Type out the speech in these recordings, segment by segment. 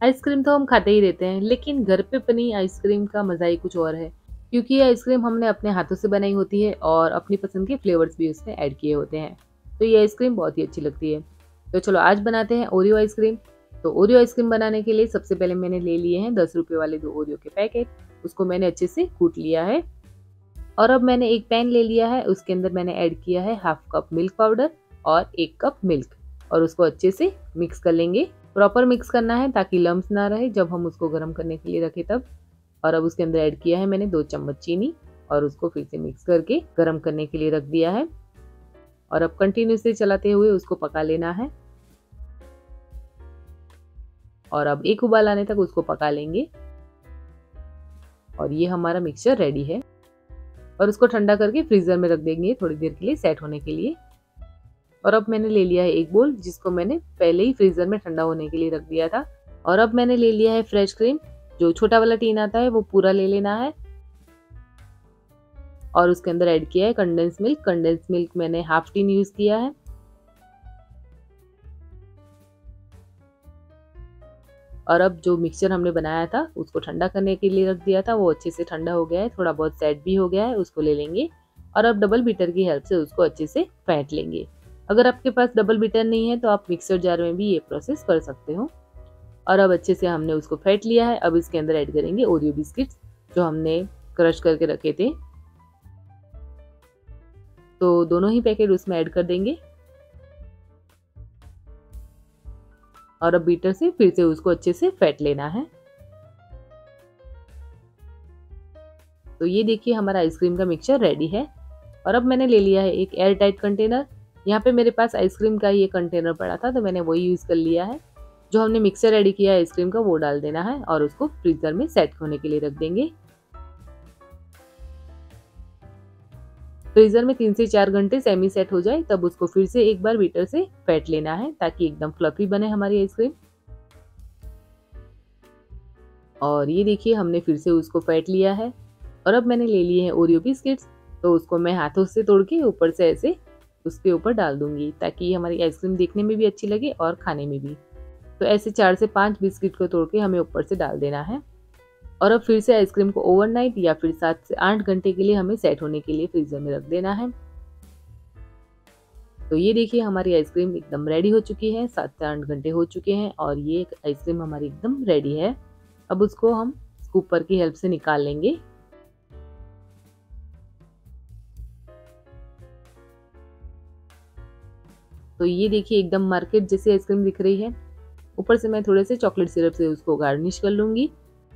Ice cream तो हम खाते ही रहते हैं, लेकिन घर पे बनी आइसक्रीम का मज़ा ही कुछ और है, क्योंकि ये आइसक्रीम हमने अपने हाथों से बनाई होती है और अपनी पसंद के फ्लेवर्स भी उसमें ऐड किए होते हैं। तो ये आइसक्रीम बहुत ही अच्छी लगती है। तो चलो आज बनाते हैं ओरियो आइसक्रीम। तो ओरियो आइसक्रीम बनाने के लिए सबसे पहले मैंने ले लिए हैं 10 रुपए वाले 2 ओरियो के पैकेट। उसको मैंने अच्छे से कूट लिया है और अब मैंने एक पैन ले लिया है, उसके अंदर मैंने ऐड किया है हाफ कप मिल्क पाउडर और 1 कप मिल्क और उसको अच्छे से मिक्स कर लेंगे। प्रॉपर मिक्स करना है ताकि लम्स ना रहे जब हम उसको गर्म करने के लिए रखें तब। और अब उसके अंदर ऐड किया है मैंने 2 चम्मच चीनी और उसको फिर से मिक्स करके गर्म करने के लिए रख दिया है और अब कंटिन्यूसली चलाते हुए उसको पका लेना है और अब एक उबाल आने तक उसको पका लेंगे। और ये हमारा मिक्सचर रेडी है और उसको ठंडा करके फ्रीजर में रख देंगे थोड़ी देर के लिए सेट होने के लिए। और अब मैंने ले लिया है एक बोल जिसको मैंने पहले ही फ्रीजर में ठंडा होने के लिए रख दिया था। और अब मैंने ले लिया है फ्रेश क्रीम, जो छोटा वाला टीन आता है वो पूरा ले लेना है और उसके अंदर ऐड किया है कंडेंस मिल्क। कंडेंस मिल्क मैंने हाफ टीन यूज किया है। और अब जो मिक्सचर हमने बनाया था उसको ठंडा करने के लिए रख दिया था, वो अच्छे से ठंडा हो गया है, थोड़ा बहुत सेट भी हो गया है, उसको ले लेंगे और अब डबल बीटर की हेल्प से उसको अच्छे से फेंट लेंगे। अगर आपके पास डबल बीटर नहीं है तो आप मिक्सर जार में भी ये प्रोसेस कर सकते हो। और अब अच्छे से हमने उसको फेंट लिया है। अब इसके अंदर ऐड करेंगे ओरियो बिस्किट्स जो हमने क्रश करके रखे थे, तो दोनों ही पैकेट उसमें ऐड कर देंगे और अब बीटर से फिर से उसको अच्छे से फेंट लेना है। तो ये देखिए हमारा आइसक्रीम का मिक्सचर रेडी है। और अब मैंने ले लिया है एक एयर टाइट कंटेनर। यहाँ पे मेरे पास आइसक्रीम का ये कंटेनर पड़ा था तो मैंने वही यूज कर लिया है। जो हमने मिक्सचर रेडी किया है आइसक्रीम का वो डाल देना है और उसको फ्रीजर में सेट होने के लिए रख देंगे। फ्रीजर में 3 से 4 घंटे सेमी सेट हो जाए तब उसको फिर से एक बार बीटर से फेंट लेना है ताकि एकदम फ्लफी बने हमारी आइसक्रीम। और ये देखिए हमने फिर से उसको फेंट लिया है। और अब मैंने ले लिए हैं ओरियो बिस्किट्स, तो उसको मैं हाथों से तोड़ के ऊपर से ऐसे उसके ऊपर डाल दूंगी ताकि हमारी आइसक्रीम देखने में भी अच्छी लगे और खाने में भी। तो ऐसे 4 से 5 बिस्किट को तोड़ के हमें ऊपर से डाल देना है। और अब फिर से आइसक्रीम को ओवरनाइट या फिर 7 से 8 घंटे के लिए हमें सेट होने के लिए फ्रीजर में रख देना है। तो ये देखिए हमारी आइसक्रीम एकदम रेडी हो चुकी है। 7 से 8 घंटे हो चुके हैं और ये आइसक्रीम हमारी एकदम रेडी है। अब उसको हम स्कूपर की हेल्प से निकाल लेंगे। तो ये देखिए एकदम मार्केट जैसी आइसक्रीम दिख रही है। ऊपर से मैं थोड़े से चॉकलेट सिरप से उसको गार्निश कर लूंगी।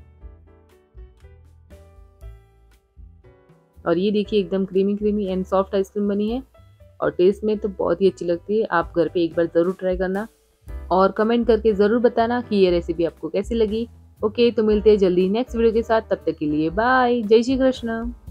और ये देखिए एकदम creamy creamy and soft ice cream बनी है और टेस्ट में तो बहुत ही अच्छी लगती है। आप घर पे एक बार ज़रूर ट्राई करना और कमेंट करके ज़रूर बताना कि ये रेसिपी आपको कैसी लगी। ओके, तो मिलते हैं जल्दी नेक्स्ट वीडियो के साथ। तब तक के लिए बाय। जय श्री कृष्ण।